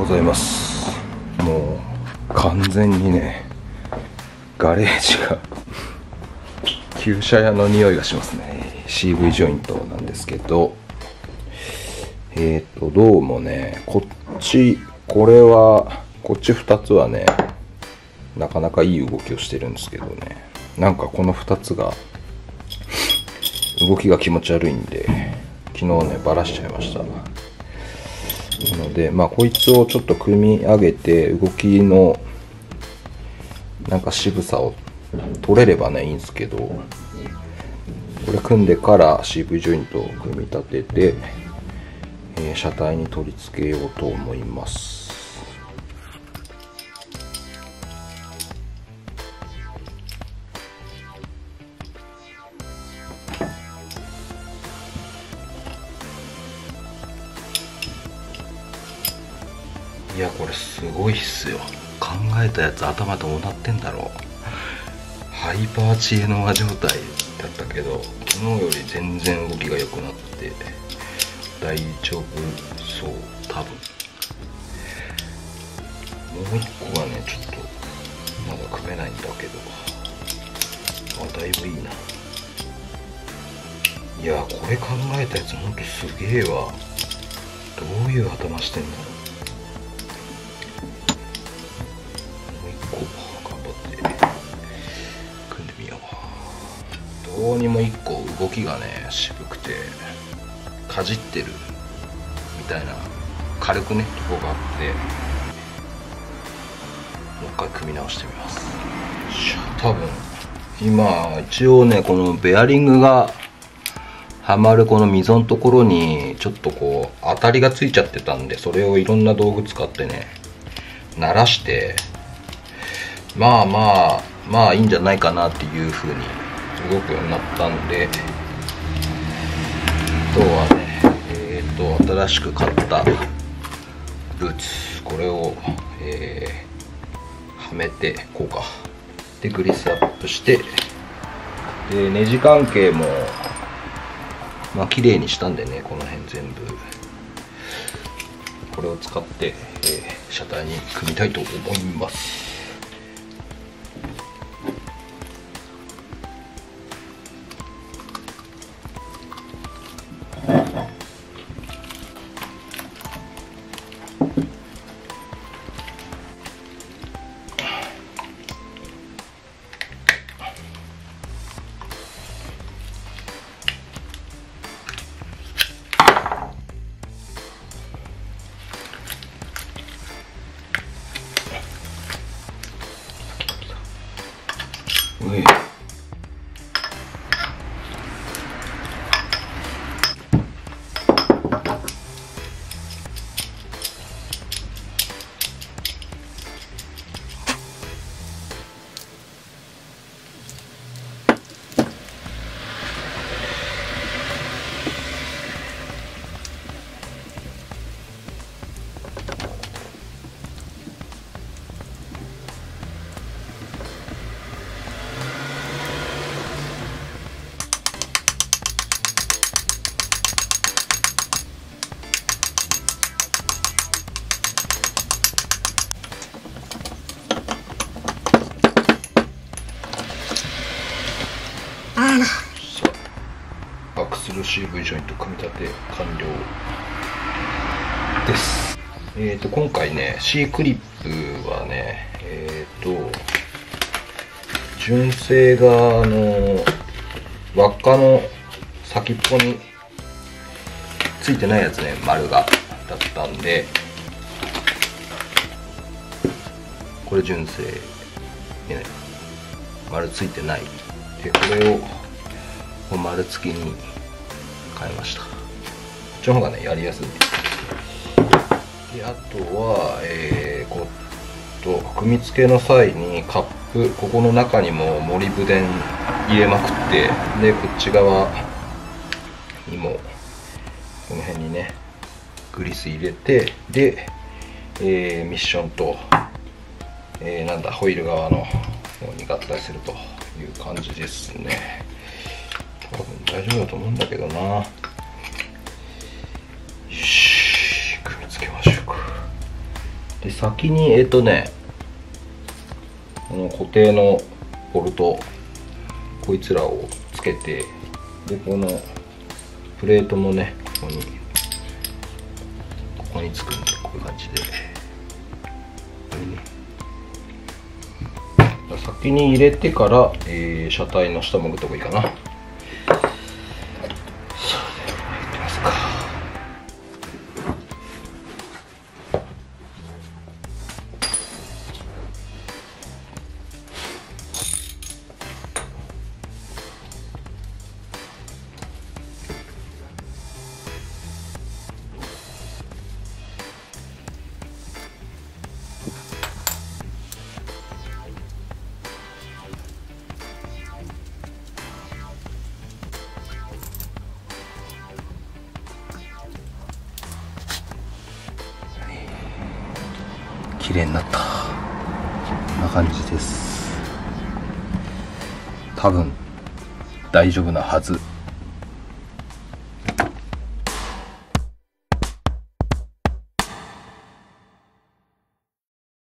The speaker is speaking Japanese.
ございます。もう完全にね、ガレージが旧車屋の匂いがしますね。 CV ジョイントなんですけど、どうもね、こっち2つはね、なかなかいい動きをしてるんですけどね、なんかこの2つが動きが気持ち悪いんで、昨日ねバラしちゃいました。なのでこいつをちょっと組み上げて、動きのなんか渋さを取れればねいいんですけど、これ組んでから CV ジョイントを組み立てて、車体に取り付けようと思います。いや、これすごいっすよ。考えたやつ頭どうなってんだろう。ハイパー知恵の輪状態だったけど、昨日より全然動きが良くなって大丈夫そう。多分もう一個がねちょっとまだ組めないんだけど、だいぶいいな。いや、これ考えたやつほんとすげえわ。どういう頭してんだろう。どうにも1個動きがね渋くてかじってるみたいな軽くねとこがあって、もう一回組み直してみます。多分今一応ね、このベアリングがはまるこの溝のところにちょっとこう当たりがついちゃってたんで、それをいろんな道具使ってね鳴らして、まあいいんじゃないかなっていう風に動くようになったんで、あとはね新しく買ったブーツ、これを、はめてこうかでグリスアップして、でネジ関係も綺麗にしたんでね、この辺全部これを使って、車体に組みたいと思います。アクセル CV ジョイント組み立て完了です。今回ね C クリップはね純正が輪っかの先っぽについてないやつね、丸がだったんで、これ純正、丸ついてないで、これを丸付きに変えました。こっちの方がねやりやすいです。であとは組み付けの際にカップ、ここの中にもモリブデン入れまくって、でこっち側にもこの辺にねグリス入れて、で、ミッションと、ホイール側の方に合体するという感じですね。多分大丈夫だと思うんだけどな。よし、組み付けましょうか。 で先にこの固定のボルトこいつらをつけて、でこのプレートもねここにつくんで、こういう感じで、先に入れてから、車体の下もぐった方がいいかな。それでは入ってますか。綺麗になった。こんな感じです。多分大丈夫なはず。